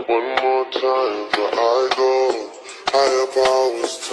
One more time before I go. Higher powers.